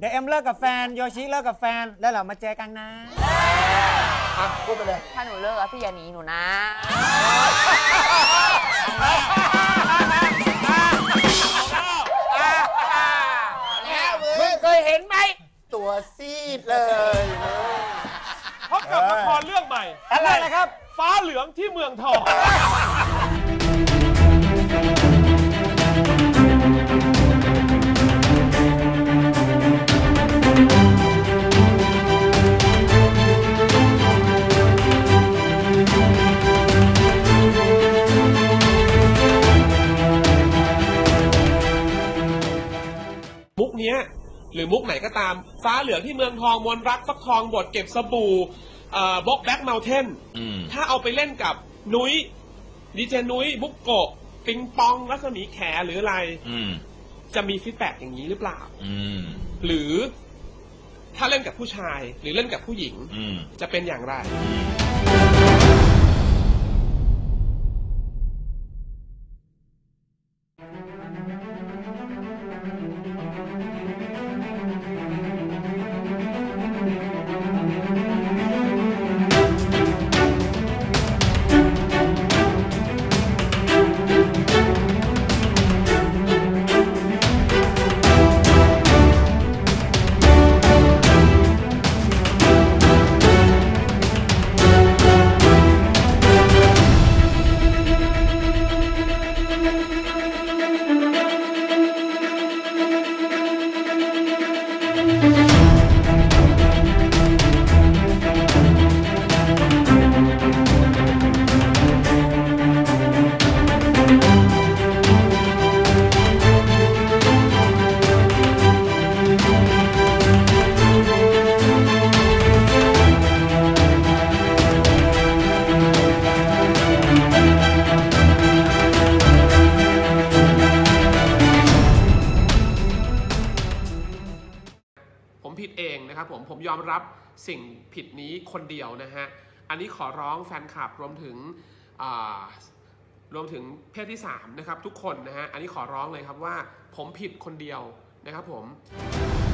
เดี๋ยวเอ็มเลิกกับแฟนโยชิเลิกกับแฟนแล้วเรามาเจอกันนะพูดไปเลยถ้าหนูเลิกแล้วพี่อย่าหนีหนูนะมึงเคยเห็นไหมตัวซีดเลยพบกับละครเรื่องใหม่อะไรนะครับฟ้าเหลืองที่เมืองทองมุกเนี้ยหรือมุกไหนก็ตามฟ้าเหลืองที่เมืองทองมนรักฟักทองบทเก็บสบู่บล็อกแบ็กเมลเทนถ้าเอาไปเล่นกับนุ้ยดีเจนุ้ยบุกโกะปิงปองรัศมีแขหรืออะไรจะมีฟีดแบ็กอย่างนี้หรือเปล่าหรือถ้าเล่นกับผู้ชายหรือเล่นกับผู้หญิงจะเป็นอย่างไรผมผิดเองนะครับผมยอมรับสิ่งผิดนี้คนเดียวนะฮะอันนี้ขอร้องแฟนคลับรวมถึงเพศที่3นะครับทุกคนนะฮะอันนี้ขอร้องเลยครับว่าผมผิดคนเดียวนะครับผม